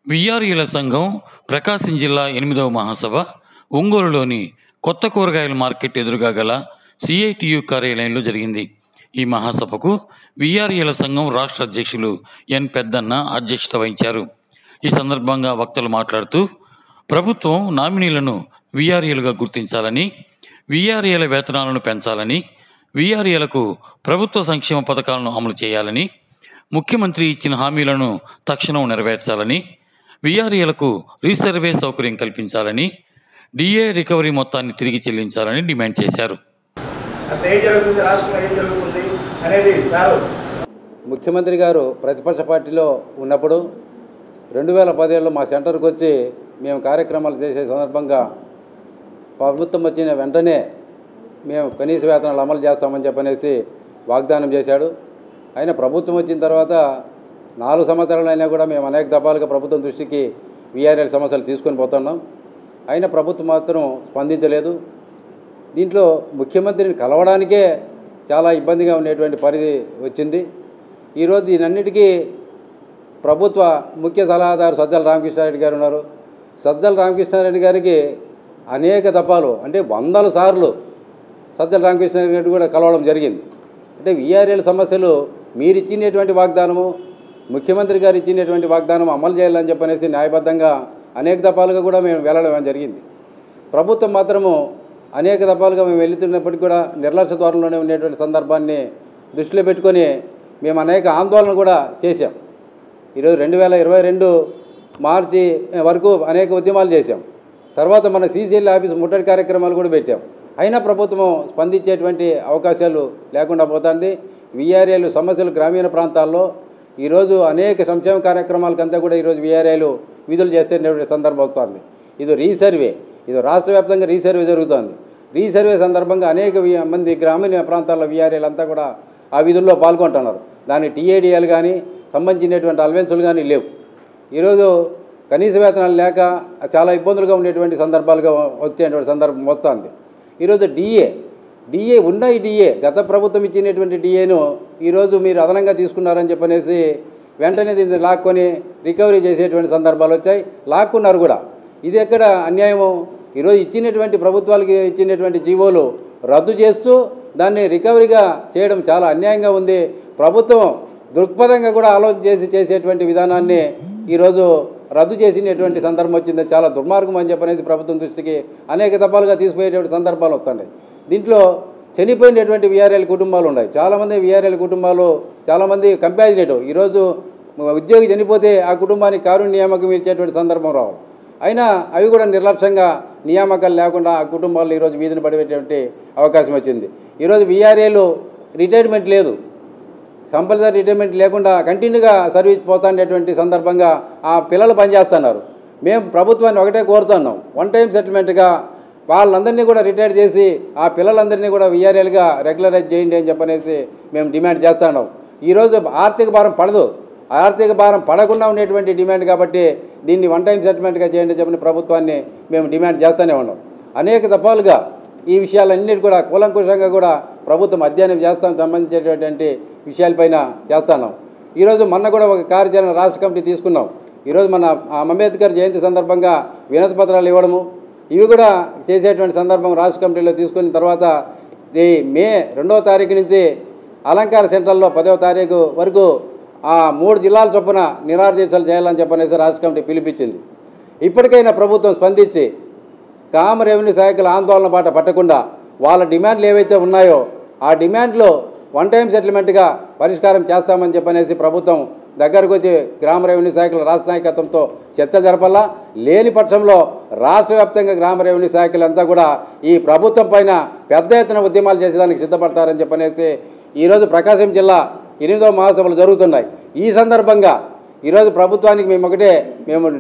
విఆర్ఈల సంఘం ప్రకాశం జిల్లా 8వ మహాసభ ఒంగోలులోని కొత్త కూరగాయల మార్కెట్ ఎదురుగా గల సిఐటియు కార్యాలయంలో జరిగింది. ఈ మహాసభకు విఆర్ఈల సంఘం రాష్ట్ర అధ్యక్షులు ఎన్ పెద్దన్న అధ్యక్షత వహించారు. ఈ సందర్భంగా వక్తలు మాట్లాడుతూ ప్రభుత్వం నామినీలను విఆర్ఈలుగా గుర్తించాలని, విఆర్ఈల వేతనాలను పెంచాలని, విఆర్ఈలకు ప్రభుత్వ సంక్షేమ పథకాలను అమలు చేయాలని, ముఖ్యమంత్రి ఇచ్చిన హామీలను తక్షణం నెరవేర్చాలని, విఆర్ఈలకు రీసర్వే సౌకర్యం కల్పించాలని, డిఏ రికవరీ మొత్తాన్ని తిరిగి చెల్లించాలని డిమాండ్ చేశారు. ముఖ్యమంత్రి గారు ప్రతిపక్ష పార్టీలో ఉన్నప్పుడు 2017లో మా సెంటర్కి వచ్చి మేము కార్యక్రమాలు చేసే సందర్భంగా ప్రభుత్వం వచ్చిన వెంటనే మేము కనీస వేతనాలు అమలు చేస్తామని చెప్పనేసి వాగ్దానం చేశాడు. అయినా ప్రభుత్వం వచ్చిన తర్వాత 4 సంవత్సరాలు అయినా కూడా మేము అనేక దఫాలుగా ప్రభుత్వం దృష్టికి విఆర్ఎల్ సమస్యలు తీసుకొని పోతున్నాం. అయినా ప్రభుత్వం మాత్రం స్పందించలేదు. దీంట్లో ముఖ్యమంత్రిని కలవడానికే చాలా ఇబ్బందిగా ఉండేటువంటి పరిధి వచ్చింది. ఈరోజు దీనన్నిటికీ ప్రభుత్వ ముఖ్య సలహాదారు సజ్జల రామకృష్ణారెడ్డి గారు ఉన్నారు. సజ్జల రామకృష్ణారెడ్డి గారికి అనేక దఫాలు అంటే 100 సార్లు సజ్జల రామకృష్ణారెడ్డి గారు కూడా కలవడం జరిగింది. అంటే విఆర్ఎల్ సమస్యలు మీరు ఇచ్చినటువంటి వాగ్దానము, ముఖ్యమంత్రి గారు ఇచ్చినటువంటి వాగ్దానం అమలు చేయాలని చెప్పనేసి న్యాయబద్ధంగా అనేక దఫాలుగా కూడా మేము వెళ్ళడం జరిగింది. ప్రభుత్వం మాత్రము అనేక దఫాలుగా మేము వెళుతున్నప్పటికీ కూడా నిర్లక్ష్య ధోరణిలోనే ఉండేటువంటి సందర్భాన్ని దృష్టిలో పెట్టుకొని మేము అనేక ఆందోళన కూడా చేశాం. ఈరోజు 2022 మార్చి వరకు అనేక ఉద్యమాలు చేశాం. తర్వాత మన సీసీఎల్ ఆఫీస్ ముట్టడి కార్యక్రమాలు కూడా పెట్టాం. అయినా ప్రభుత్వం స్పందించేటువంటి అవకాశాలు లేకుండా పోతుంది. విఆర్ఏలు సమస్యలు గ్రామీణ ప్రాంతాల్లో ఈరోజు అనేక సంక్షేమ కార్యక్రమాలకంతా కూడా ఈరోజు విఆర్ఏలు విధులు చేసేటువంటి సందర్భం వస్తుంది. ఇది రీసర్వే, ఇది రాష్ట్ర వ్యాప్తంగా రీసర్వే జరుగుతుంది. రీసర్వే సందర్భంగా అనేక మంది గ్రామీణ ప్రాంతాల్లో విఆర్ఏలు అంతా కూడా ఆ విధుల్లో పాల్గొంటున్నారు. దాని టీఏడిఎల్ కానీ సంబంధించినటువంటి అలవెన్సులు కానీ లేవు. ఈరోజు కనీస వేతనాలు లేక చాలా ఇబ్బందులుగా ఉండేటువంటి సందర్భాలుగా వచ్చేటువంటి సందర్భం వస్తుంది. ఈరోజు డిఏ ఉన్న ఈ డిఏ గత ప్రభుత్వం ఇచ్చినటువంటి డిఏను ఈరోజు మీరు అదనంగా తీసుకున్నారని చెప్పనేసి వెంటనే దీన్ని లాక్కొని రికవరీ చేసేటువంటి సందర్భాలు వచ్చాయి. లాక్కున్నారు కూడా. ఇది ఎక్కడ అన్యాయము? ఈరోజు ఇచ్చినటువంటి ప్రభుత్వాలకి ఇచ్చినటువంటి జీవోలు రద్దు చేస్తూ దాన్ని రికవరీగా చేయడం చాలా అన్యాయంగా ఉంది. ప్రభుత్వం దృక్పథంగా కూడా ఆలోచన చేసేటువంటి విధానాన్ని ఈరోజు రద్దు చేసినటువంటి సందర్భం వచ్చింది. చాలా దుర్మార్గం అని చెప్పనేసి ప్రభుత్వం దృష్టికి అనేక దఫాలుగా తీసుకుపోయేటువంటి సందర్భాలు వస్తున్నాయి. దీంట్లో చనిపోయినటువంటి విఆర్ఎల్ కుటుంబాలు ఉన్నాయి. చాలామంది విఆర్ఎల్ కుటుంబాలు చాలామంది కంపాజినేటివ్. ఈరోజు ఉద్యోగి చనిపోతే ఆ కుటుంబానికి కారుణ్య నియామకం ఇచ్చేటువంటి సందర్భం రావాలి. అయినా అవి కూడా నిర్లక్ష్యంగా నియామకాలు లేకుండా ఆ కుటుంబాలు ఈరోజు వీధిన పడిపోయేటువంటి అవకాశం వచ్చింది. ఈరోజు విఆర్ఏలు రిటైర్మెంట్ లేదు, కంపల్సరీ రిటైర్మెంట్ లేకుండా కంటిన్యూగా సర్వీస్ పోతానేటువంటి సందర్భంగా ఆ పిల్లలు పనిచేస్తున్నారు. మేము ప్రభుత్వాన్ని ఒకటే కోరుతున్నాం, 1 టైం సెటిల్మెంట్గా వాళ్ళందరినీ కూడా రిటైర్ చేసి ఆ పిల్లలందరినీ కూడా విఆర్ఏలుగా రెగ్యులరైజ్ చేయండి అని చెప్పనేసి మేము డిమాండ్ చేస్తున్నాం. ఈరోజు ఆర్థిక భారం పడదు, ఆర్థిక భారం పడకుండా ఉండేటువంటి డిమాండ్ కాబట్టి దీన్ని 1 టైం సెటిల్మెంట్గా చేయండి చెప్పని ప్రభుత్వాన్ని మేము డిమాండ్ చేస్తూనే ఉన్నాం. అనేక దఫాలుగా ఈ విషయాలన్నిటి కూడా కూలంకుషంగా కూడా ప్రభుత్వం అధ్యయనం చేస్తాం, సంబంధించేటటువంటి విషయాలపైన చేస్తున్నాం. ఈరోజు మొన్న కూడా ఒక కార్యాచరణ రాష్ట్ర కమిటీ తీసుకున్నాం. ఈరోజు మన అంబేద్కర్ జయంతి సందర్భంగా వినతి పత్రాలు ఇవ్వడము ఇవి కూడా చేసేటువంటి సందర్భం రాష్ట్ర కమిటీలో తీసుకున్న తర్వాత ఈ మే 2వ తారీఖు నుంచి అలంకార సెంటర్లో 10వ తారీఖు వరకు ఆ 3 జిల్లాల చొప్పున నిరాదీక్షలు చేయాలని చెప్పనేసి రాష్ట్ర కమిటీ పిలిపించింది. ఇప్పటికైనా ప్రభుత్వం స్పందించి కామ రెవెన్యూ శాఖల ఆందోళన బాట పట్టకుండా వాళ్ళ డిమాండ్లు ఏవైతే ఉన్నాయో ఆ డిమాండ్లు 1 టైం సెటిల్మెంట్గా పరిష్కారం చేస్తామని చెప్పనేసి ప్రభుత్వం దగ్గరకు వచ్చి గ్రామ రెవెన్యూ శాఖల రాష్ట్ర నాయకత్వంతో చర్చలు జరపాలా. లేని పక్షంలో రాష్ట్ర వ్యాప్తంగా గ్రామ రెవెన్యూ శాఖలంతా కూడా ఈ ప్రభుత్వం పైన పెద్ద ఎత్తున ఉద్యమాలు చేసేదానికి సిద్ధపడతారని చెప్పనేసి ఈరోజు ప్రకాశం జిల్లా 8వ మహాసభలు జరుగుతున్నాయి. ఈ సందర్భంగా ఈరోజు ప్రభుత్వానికి మేము